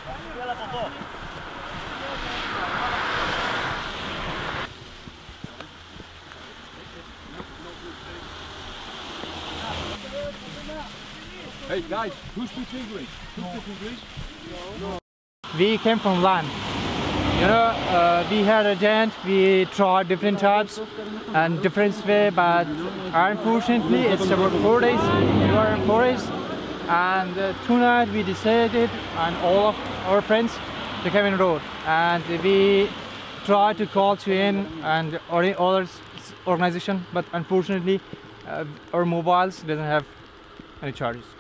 Hey guys, who speaks English? Who speaks English? No. We came from land. You know, we had a giant, we tried different types and different way, but unfortunately it's about 4 days. We were in 4 days, and tonight we decided, and all of our friends, to come in road, and we tried to call to in and other organization, but unfortunately our mobiles doesn't have any charges.